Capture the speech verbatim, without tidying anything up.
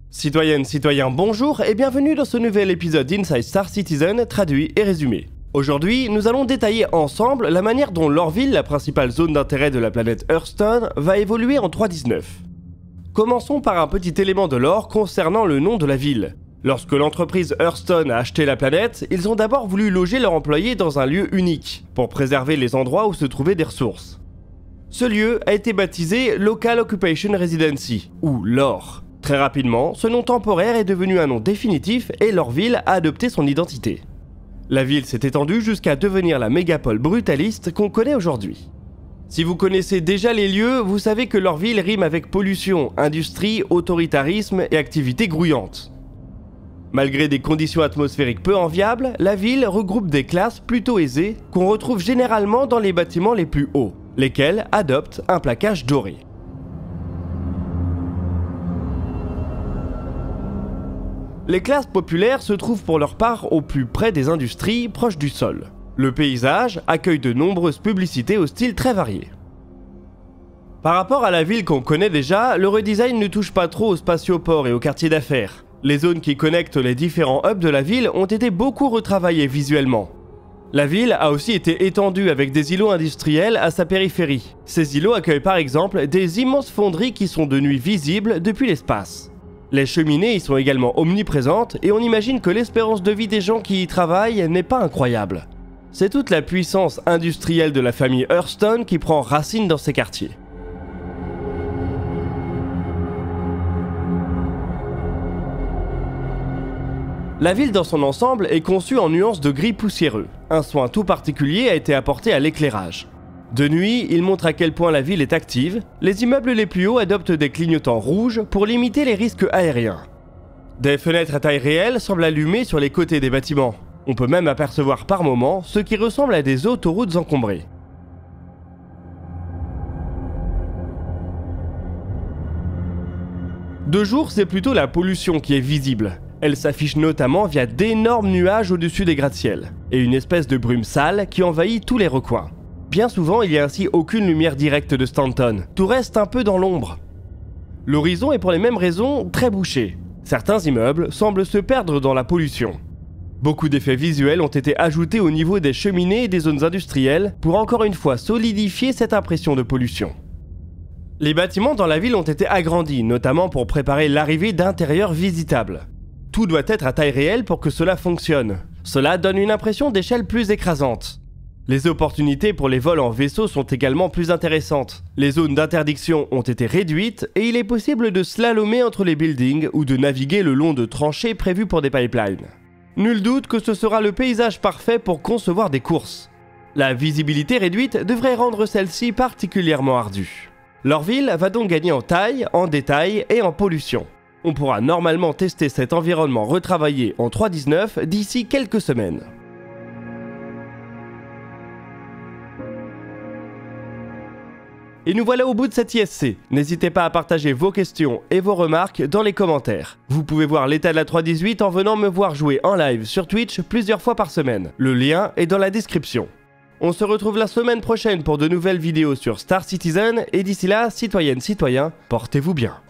Citoyennes, citoyens, bonjour et bienvenue dans ce nouvel épisode d'Inside Star Citizen, traduit et résumé. Aujourd'hui, nous allons détailler ensemble la manière dont Lorville, la principale zone d'intérêt de la planète Hearthstone, va évoluer en trois point dix-neuf. Commençons par un petit élément de lore concernant le nom de la ville. Lorsque l'entreprise Hearthstone a acheté la planète, ils ont d'abord voulu loger leurs employés dans un lieu unique, pour préserver les endroits où se trouvaient des ressources. Ce lieu a été baptisé Local Occupation Residency, ou L O R. Très rapidement, ce nom temporaire est devenu un nom définitif et Lorville a adopté son identité. La ville s'est étendue jusqu'à devenir la mégapole brutaliste qu'on connaît aujourd'hui. Si vous connaissez déjà les lieux, vous savez que Lorville rime avec pollution, industrie, autoritarisme et activités grouillantes. Malgré des conditions atmosphériques peu enviables, la ville regroupe des classes plutôt aisées qu'on retrouve généralement dans les bâtiments les plus hauts, lesquels adoptent un plaquage doré. Les classes populaires se trouvent pour leur part au plus près des industries, proches du sol. Le paysage accueille de nombreuses publicités au style très varié. Par rapport à la ville qu'on connaît déjà, le redesign ne touche pas trop au spatioport et au quartier d'affaires. Les zones qui connectent les différents hubs de la ville ont été beaucoup retravaillées visuellement. La ville a aussi été étendue avec des îlots industriels à sa périphérie. Ces îlots accueillent par exemple des immenses fonderies qui sont de nuit visibles depuis l'espace. Les cheminées y sont également omniprésentes et on imagine que l'espérance de vie des gens qui y travaillent n'est pas incroyable. C'est toute la puissance industrielle de la famille Hearthstone qui prend racine dans ces quartiers. La ville dans son ensemble est conçue en nuances de gris poussiéreux. Un soin tout particulier a été apporté à l'éclairage. De nuit, il montre à quel point la ville est active. Les immeubles les plus hauts adoptent des clignotants rouges pour limiter les risques aériens. Des fenêtres à taille réelle semblent allumées sur les côtés des bâtiments. On peut même apercevoir par moments ce qui ressemble à des autoroutes encombrées. De jour, c'est plutôt la pollution qui est visible. Elle s'affiche notamment via d'énormes nuages au-dessus des gratte-ciel, et une espèce de brume sale qui envahit tous les recoins. Bien souvent, il n'y a ainsi aucune lumière directe de Stanton, tout reste un peu dans l'ombre. L'horizon est pour les mêmes raisons très bouché. Certains immeubles semblent se perdre dans la pollution. Beaucoup d'effets visuels ont été ajoutés au niveau des cheminées et des zones industrielles pour encore une fois solidifier cette impression de pollution. Les bâtiments dans la ville ont été agrandis, notamment pour préparer l'arrivée d'intérieurs visitables. Tout doit être à taille réelle pour que cela fonctionne. Cela donne une impression d'échelle plus écrasante. Les opportunités pour les vols en vaisseau sont également plus intéressantes. Les zones d'interdiction ont été réduites et il est possible de slalomer entre les buildings ou de naviguer le long de tranchées prévues pour des pipelines. Nul doute que ce sera le paysage parfait pour concevoir des courses. La visibilité réduite devrait rendre celle-ci particulièrement ardue. Lorville va donc gagner en taille, en détail et en pollution. On pourra normalement tester cet environnement retravaillé en trois point dix-neuf d'ici quelques semaines. Et nous voilà au bout de cette I S C. N'hésitez pas à partager vos questions et vos remarques dans les commentaires. Vous pouvez voir l'état de la trois point dix-huit en venant me voir jouer en live sur Twitch plusieurs fois par semaine. Le lien est dans la description. On se retrouve la semaine prochaine pour de nouvelles vidéos sur Star Citizen et d'ici là, citoyennes, citoyens, portez-vous bien.